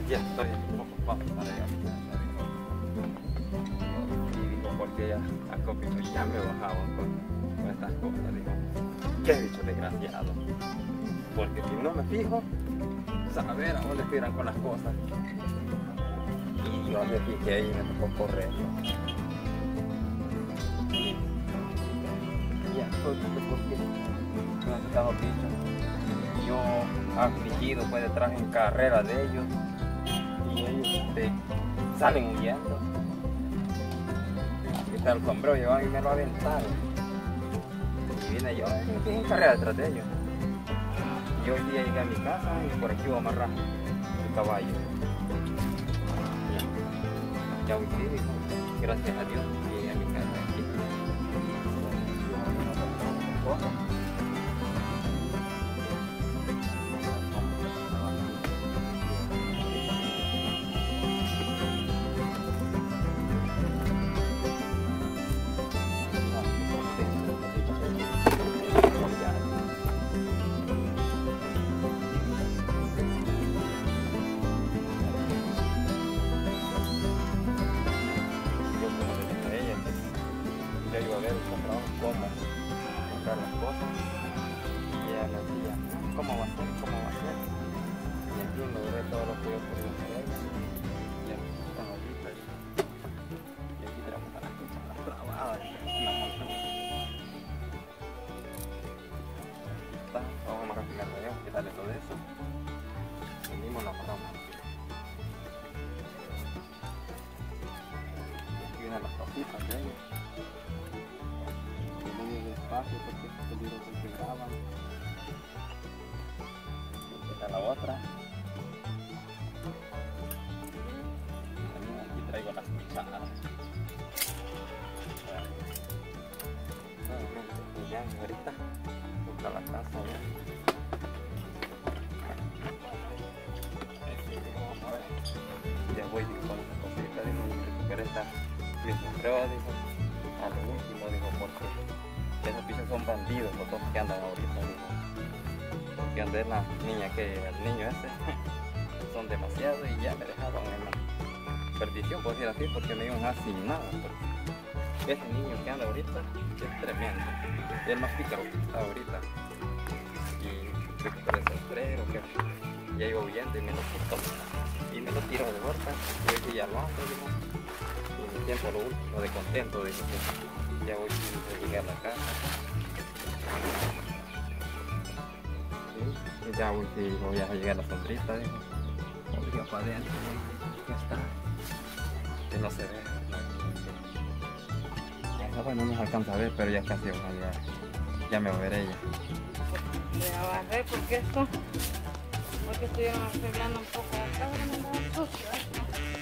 Ya estoy un poco ocupado para llegar a mi casa. Y digo, porque ya ya me bajaba con estas cosas. Digo, qué bicho desgraciado. Porque si no me fijo, saber a dónde tiran con las cosas. Y yo me fijé y me tocó correr. Y ya estoy porque me han quitado bichos. Yo afligido pues detrás en carrera de ellos. Y ellos salen huyendo. Y el sombrero llevan y me lo aventaron. Y vine yo en carrera detrás de ellos. Y hoy día llegué a mi casa y por aquí voy a amarrar el caballo. Ya hoy sí, gracias a Dios, llegué a mi casa aquí. Yo iba a ver cómo comprar las cosas y ella me decía, ¿cómo va a ser? ¿Cómo va a ser? Y en fin logré todo lo que yo podía hacer y aquí están ahorita y aquí tenemos a las cucharas clavadas y una montaña. Aquí está, vamos a amarrar primero de ellos, quitarle todo eso. Venimos, lo amarramos. Aquí vienen las papitas de ellos. Despacio porque es peligroso que graban. Aquí está la otra. Aquí traigo las cucharas. Ya, ahorita busca la casa ya. Ya voy con esta cosita, dijo, y recuperé esta. Y el sombrero, dijo, a lo último, dijo, porque esos bichos son bandidos, los dos que andan ahorita, dijo. Porque andé la niña el niño ese, son demasiados y ya me dejaron en la perdición, por decir así, porque me iban a asignar. Ese niño que anda ahorita es tremendo, es el más pícaro que está ahorita. Y recuperé ese sombrero que ya iba huyendo y me lo quitó. Y me lo tiró de vuelta, y yo ya lo hago, dijo. Y me siento lo último de contento, dijo. Ya voy a llegar a la casa. Y ya voy a llegar a la sombrita, dijo. Obliga para adentro, ya está. Que no se ve. Bueno, no se alcanza a ver, pero ya casi va a llegar. Ya me va a ver ella. Voy a barrer porque estuvieron arreglando un poco la casa, me andaba sucio esto.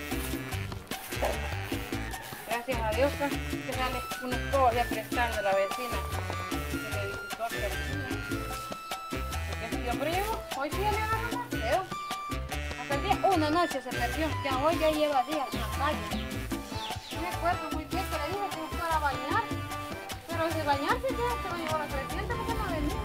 Gracias a Dios que sale una escoba ya prestando a la vecina que le visitó a porque si yo llevo, hoy sí ya le agarró más feo. Hasta el día, una noche se perdió, ya hoy ya lleva días en la calle. No me acuerdo muy bien que le dije que se fuera a bañar, pero si bañarse ya se lo llevó la creciente porque no venía.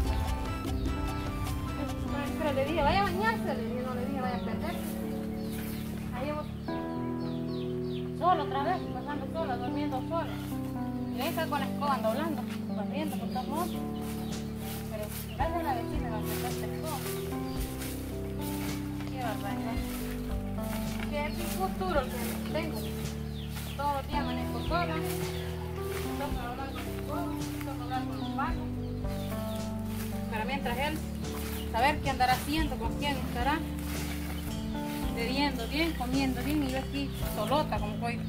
Pero le dije, vaya a bañarse, le dije, no le dije, vaya a perderse. Ahí llevo solo otra vez, pasando sola, durmiendo sola. Y ahí está con la escoba doblando, corriendo con todo modo. Pero gracias a la vecina me aceptó esta escoba. Qué barbaridad. Qué futuro el que tengo. Todos los días manejo sola. Toco hablar con mi esposo, toco hablar con los pagos. Pero mientras él, saber qué andará haciendo, con quién estará. Bebiendo bien, comiendo bien y yo aquí solota como soy.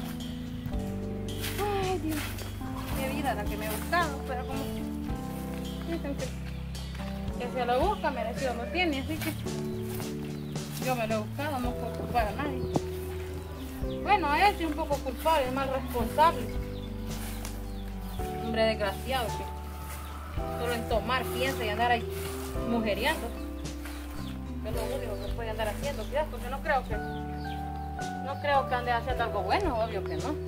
Ay Dios, qué vida la que me he buscado, pero como dicen que se lo busca, merecido lo tiene, así que yo me lo he buscado, no puedo culpar a nadie. Bueno, a él sí un poco culpable, es más responsable. Hombre desgraciado que solo en tomar piensa y andar ahí mujeriando. Es lo único que puede andar haciendo, quizás, porque no creo que ande haciendo algo bueno, obvio que no.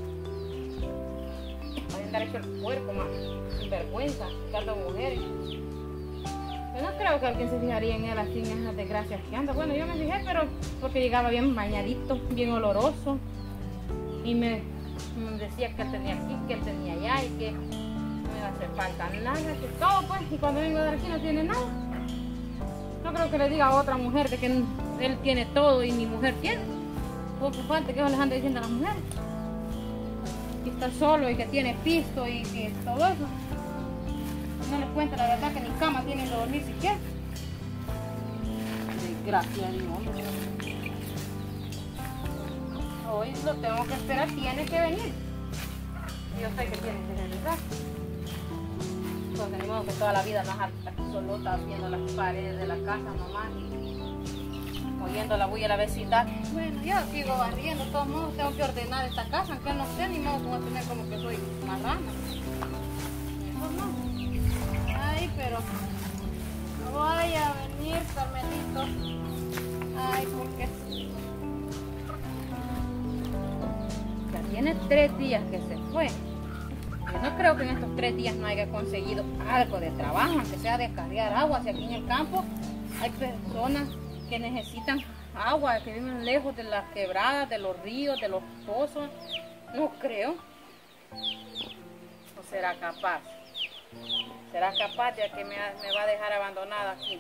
Puede andar hecho el puerco, más sin vergüenza, buscando mujeres. Yo no creo que alguien se fijaría en él así en esas desgracias que anda. Bueno, yo me fijé, pero porque llegaba bien bañadito, bien oloroso. Y me decía que él tenía aquí, que él tenía allá y que no me hace falta nada, que todo pues. Y cuando vengo de aquí no tiene nada. No creo que le diga a otra mujer de que él tiene todo y mi mujer tiene. Preocupante que yo les ando diciendo a las mujeres. Que está solo y que tiene pisto y que todo eso. No les cuenta la verdad que ni cama tienen de dormir siquiera. Desgracia, digo. Hoy lo tengo que esperar, tiene que venir. Yo sé que tiene que regresar. Porque ni modo que toda la vida nos harta solota viendo las paredes de la casa nomás. Oyendo la bulla de la vecindad. Bueno, yo sigo barriendo, de todos modos tengo que ordenar esta casa, aunque no sé, ni modo que voy a tener como que soy marrana. Mejor no. Ay, pero no vaya a venir, Carmelito. Ay, porque ya tiene 3 días que se fue. Yo no creo que en estos 3 días no haya conseguido algo de trabajo, aunque sea descargar agua. Si aquí en el campo hay personas que necesitan agua, que viven lejos de las quebradas, de los ríos, de los pozos. No creo. ¿O será capaz? ¿Será capaz de que me va a dejar abandonada aquí?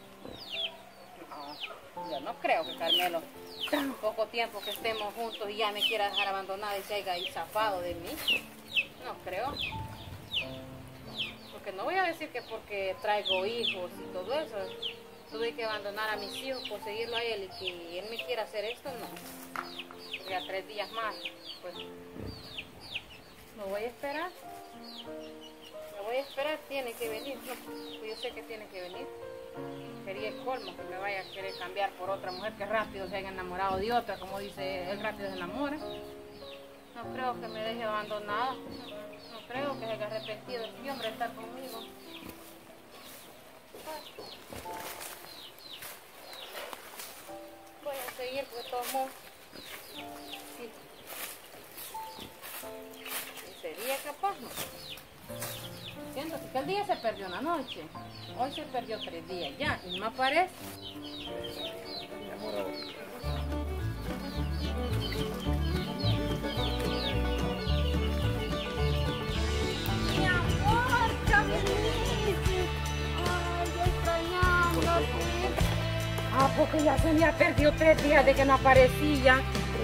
No, yo no creo que Carmelo, tan poco tiempo que estemos juntos y ya me quiera dejar abandonada y se haya zafado de mí. No creo. Porque no voy a decir que porque traigo hijos y todo eso, tuve que abandonar a mis hijos por seguirlo a él y que él me quiera hacer esto, no. Porque a 3 días más, pues, lo voy a esperar. Lo voy a esperar, tiene que venir. No, yo sé que tiene que venir. Sería el colmo que me vaya a querer cambiar por otra mujer que rápido se haya enamorado de otra, como dice, él rápido se enamora. No creo que me deje abandonada. No creo que se haya arrepentido este hombre de estar conmigo. Voy a seguir de todos modos. Sí. ¿Sería capaz? No. Siento que el día se perdió una noche. Hoy se perdió 3 días ya. Y no aparece. Mi amor, ya viniste. Ay, yo extrañándote. Ah, porque ya se había perdido 3 días de que no aparecía.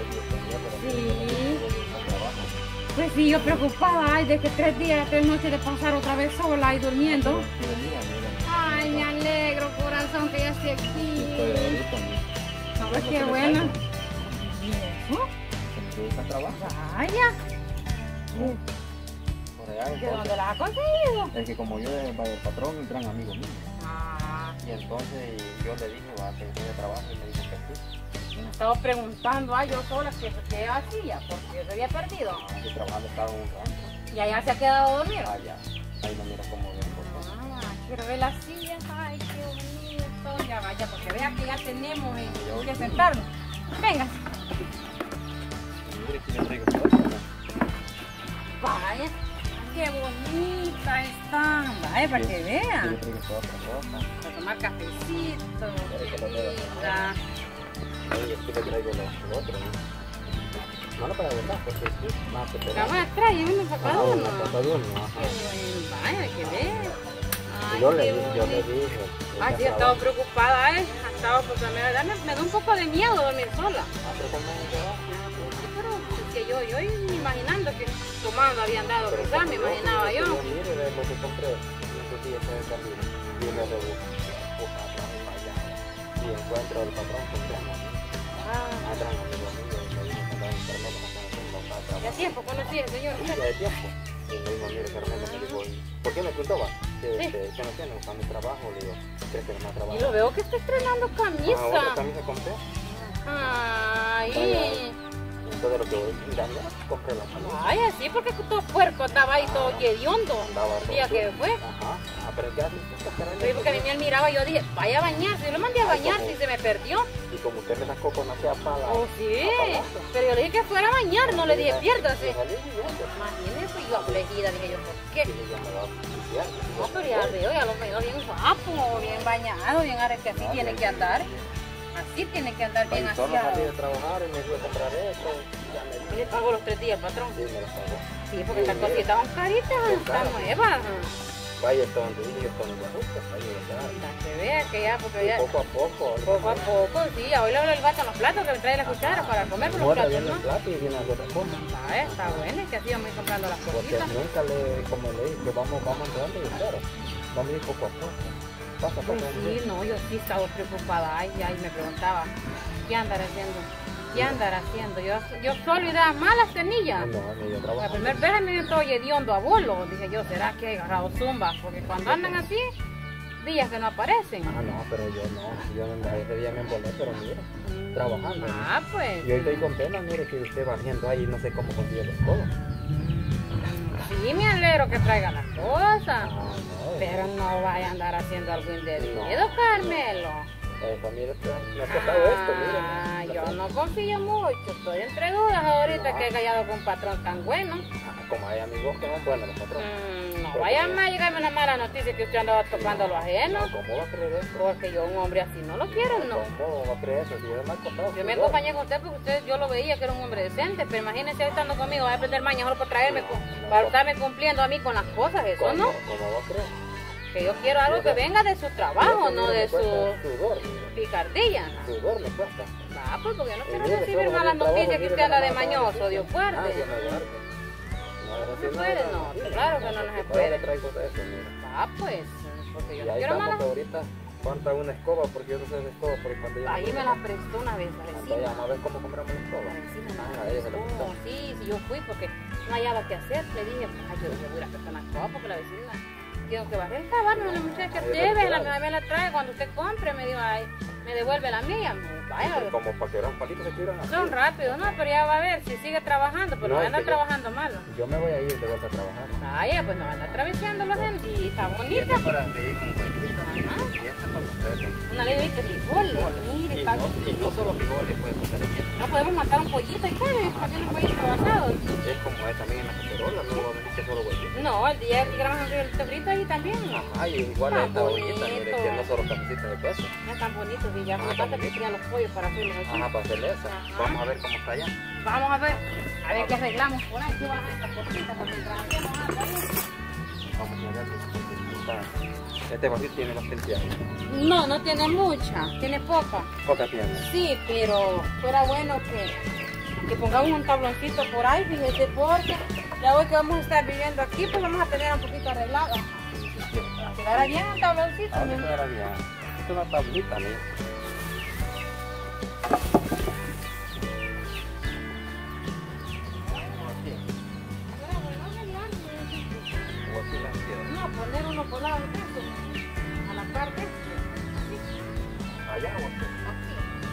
Sí. Pues sí, yo preocupada, ay, de que 3 días, 3 noches de pasar otra vez sola y durmiendo. Ay, me alegro, corazón, que ya esté aquí. ¿Sabes qué bueno? ¿Y eso? Vaya. ¿De dónde la has conseguido? Es que como yo es el patrón, un gran amigo mío. Ah. Y entonces yo le dije, va a hacer de trabajo y me dijo que sí. Me estaba preguntando a yo sola qué hacía, porque se había perdido. Yo trabajando estaba un rancho. Y allá se ha quedado dormido. Allá. Ahí no mira cómo ven por todo. Ah, quiero ver las sillas. Ay, qué bonito. Ya vaya, porque vea que ya tenemos en que sentarnos. Venga. Mire que le traigo todo, ¿no? Vaya, qué bonita están. Vaya, para que vean. Yo le traigo toda otra cosa. Para tomar cafecito. Qué linda. Oye, aquí le traigo lo otro, ¿no? No para verdad, porque sí, más que La voy a traer, uno para uno. Ajá. Vaya, que ve. Ay, Yo qué le bonito. dije. Ay, sí, he estado preocupada, ha estado, porque me da un poco de miedo dormir sola. Pero como Pero es que yo iba imaginando que tomando habían dado quizás, me imaginaba yo. Mire, lo que compré, estos días se salido, y le rebusco atrás y para allá, y encuentro el patrón con gran amigo. Gran amigo mío, y me dijo que andaba enfermo, como que no tengo para trabajar. ¿Ya tiempo conocí al señor? Sí, ya de tiempo. Y me dijo, mire, Carmelo, me dijo, ¿por qué me preguntó, va? Que no tiene, buscando trabajo, le digo, ¿crees que no me trabajo? Y lo veo que está estrenando camisa. Ahora camisa compré. Ay. Entonces lo que voy mirando, compré la mano. Ay, así porque todo puerco estaba ahí todo hediondo. Andaba El día que fue. Ajá. Ah, pero ¿qué haces? Sí, porque a mí me miraba y yo dije, vaya a bañarse. Yo lo mandé a bañarse y se me perdió. Y como usted me sacó con aquella pala. Oh, sí. Pero yo le dije que fuera a bañar, no le dije piérdase. Salí viviendo. Imagínese, yo afligida, dije yo, ¿por qué? Y ya me va a oficiar. No, pero ya veo, ya lo veo bien guapo, bien bañado, bien arre que así tiene que andar. Así tiene que andar bien Solo salí aseado. de trabajar y me fui a comprar esto. Ya me Y le pagó los 3 días, patrón. Sí, me lo pagó. Sí, porque estas cositas son caritas, están nuevas. Vaya, esto donde dije, esto no me gusta. Para que vea que ya, porque ya... Poco a poco. Poco a poco, sí, hoy le hablo el vato en los platos que le trae la cuchara para comer con los Ahora platos, viene ¿no? el plato y viene algo de forma. Está bueno, es que así vamos a ir comprando las Porque cositas. nunca le, como le dije, vamos entrando y espero. Vamos a ir poco a poco. Pasa, Pues pasa. sí, no, yo sí estaba preocupada, ay, me preguntaba, ¿qué andará haciendo? ¿Qué andará haciendo? Yo solo y daba malas semillas. No, ni yo La trabajo. primera vez me estoy hediondo a bolo, dije yo, ¿será que he agarrado zumba? Porque cuando andan así, días que no aparecen. Ah, no, pero yo no. Yo ese día me embolé, pero mira, trabajando. Ah, pues. Y hoy estoy con pena, mire que usted barriendo ahí, no sé cómo consigue la escoba. Sí, me alegro que traiga las cosas. Ah, no. Pero no vaya a andar haciendo algo indebido, No. Carmelo. Mire, me ha costado esto, Ah, mire. yo no confío mucho, estoy entre dudas ahorita que he callado con un patrón tan bueno. Como hay amigos que son buenos los patrones. No vaya más a llegarme una mala noticia que usted andaba tocando lo ajeno. ¿Cómo va a creer eso? Porque yo un hombre así no lo quiero, no. ¿Cómo va a creer eso? Si yo me he costado. Yo me acompañé con usted porque usted, yo lo veía que era un hombre decente, pero imagínese ahí estando conmigo, va a aprender mañana solo por traerme, para estarme cumpliendo a mí con las cosas, eso no. ¿Cómo va a creer? Que yo quiero algo que venga de su trabajo, no de su Sudor, picardía. sudor me cuesta. Ah, pues porque yo no quiero mire, recibir solo malas el trabajo, noticias que mire, usted anda la de mamá, mañoso, Dios Ah, guarde. yo me guardo. No se puede, no, claro que no se puede. Le traigo de eso, mira. Ah, pues, porque yo Y no ahí quiero estamos malas. que ahorita falta una escoba porque yo no sé de escoba porque cuando yo Ahí me la prestó una vez la Entonces vecina. vamos a ver cómo compramos la escoba. La vecina me Ah, la a ella se la prestó. prestó. Sí, yo fui porque no hallaba qué hacer. Le dije, ay, yo le voy a prestar una escoba porque la vecina tengo que barrer el tabarro, la muchacha, llévela, me la trae cuando usted compre, me dijo, ay, me devuelve la mía. Vaya, Pero como para que los palitos se quieran así. son rápidos, no, pero ya va a ver si sigue trabajando, pero No, no es anda que yo- trabajando malo. Yo me voy a ir de vuelta a trabajar. Ay, pues no anda atravesando la gente y está bonita. para seguir con cualquiera. Ajá. Y esta para ustedes. Una ley de frijoles, mire, Y está no solo frijoles puede pasar aquí. no podemos matar un pollito y qué, haciendo un pollito asado. Es como es también en la cacerola, no va a venir que solo huevito. No, el día que grabamos un frijolito frito ahí también. Ajá, y igual Está esta ollita, mire, bonito. que no solo camisita de peso. No están bonitos y ya me Ah, falta está que tiran los pollos para hacerlos aquí. Ajá, para hacerle esa. Ajá. Vamos a ver cómo está allá. Vamos a ver qué arreglamos por ahí, qué van a hacer estas cositas porque mientras hacemos algo ahí. Vamos a ver si está. Este barril tiene bastante agua. No, no tiene mucha, tiene poca. Poca tiene. Sí, pero fuera bueno que pongamos un tabloncito por ahí, fíjese, porque ya hoy que vamos a estar viviendo aquí, pues vamos a tener un poquito arreglado. Quedará bien el tabloncito. Ahora ¿no? quedará bien. Es una tablita, mira. O así las quiero. No, poner uno por lado de eso, a la parte. Allá o aquí. Aquí.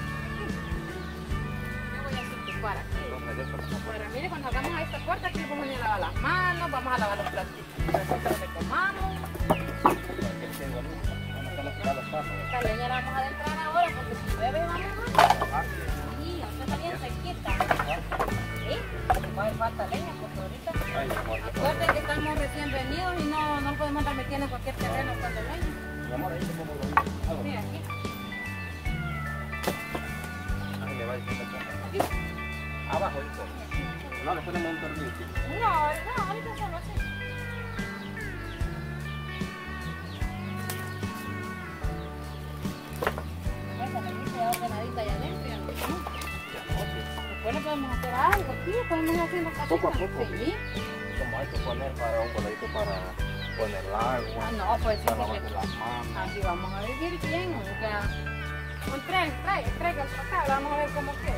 Yo voy a situar aquí. Entonces, eso no se puede. Bueno, mire, cuando hagamos esta puerta aquí vamos a ir a lavar las manos, vamos a lavar los platitos que comamos. Porque tengo luz. Vamos a estar las palas. Esta leña la vamos a adentrar ahora porque si llueve vamos a... Sí, usted está bien sequita. ¿Sí? Va a haber falta leña porque ahorita... Ay, mi amor. Acuérdense que estamos recién venidos y no podemos andar metiendo en cualquier terreno cuando leña. Mi amor, ahí te pongo lo Sí, aquí. Ahí le va diciendo Aquí. abajo el sol. No, le ponemos un tornillo. No, ahorita solo así. Esa leñita ya ordenadita allá adentro, ya no tenemos. Después le podemos hacer algo aquí, podemos ir haciendo cositas. Poco a poco. Sí. Como hay que poner para un voladito para poner el agua, Ah, no, pues sí, para sí, lavarse las manos. así vamos a vivir bien, o sea, pues traigan para acá, vamos a ver cómo queda.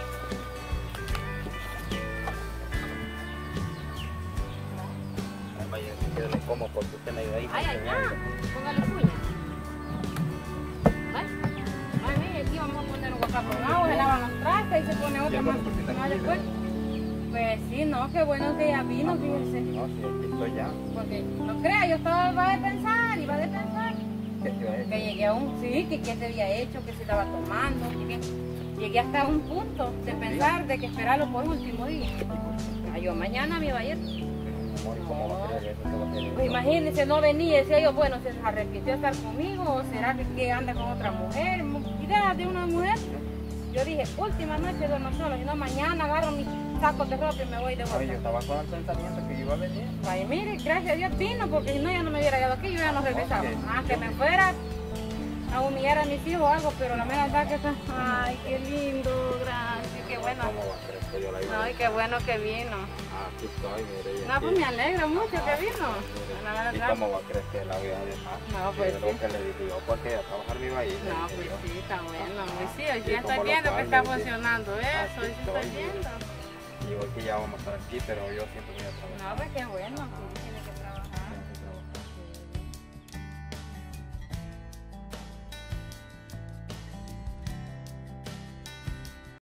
Ay, vaya, si quiere le como porque usted me ayuda ahí. Ay, enseñando. póngale puña. Ay, mire, aquí vamos a poner un guacamole con agua, se lavan los trastes. molesta y se pone otra más después. Pues sí, no, qué bueno que ya vino, fíjese. No, sí, aquí estoy ya. Porque no crea, yo estaba, iba a pensar. ¿Qué te iba a decir? Que llegué a un, sí, que qué te había hecho, que se estaba tomando, llegué hasta un punto de pensar de que esperarlo por último día. Yo mañana me iba a ir. Amor, ¿y cómo va a creer eso? ¿Qué va a querer? Pues imagínense, no venía y decía yo, bueno, ¿se arrepintió de estar conmigo o será que anda con otra mujer? Ideas de una mujer. Yo dije, última noche duermo solo, si no mañana agarro mis sacos de ropa y me voy de Oye, yo vuelta. estaba con el pensamiento que iba a venir. Ay, mire, gracias a Dios vino, porque si no ya no me hubiera quedado aquí, yo ya no regresaba. Ok. Que me fuera a humillar a mis hijos o algo, pero la mera verdad que está, ay, qué lindo, gracias, qué bueno. ¿Cómo va a creer que yo la iba a Ay, qué bueno que vino. Aquí estoy, mire. y No, aquí- pues me alegra mucho que vino. La ¿Y verdad. cómo va a creer que la voy a dejar? No, pues Yo sí. lo que le digo yo, porque a trabajar me iba a ir. le No, dije pues yo. sí, está bueno. Pues sí, hoy Sí, ya como estoy lo viendo que cual, está sí. funcionando eso, hoy sí estoy estoy, viendo. Y hoy que ya vamos a estar aquí, pero yo siempre voy a trabajar. No, pues qué bueno, pues tiene que trabajar.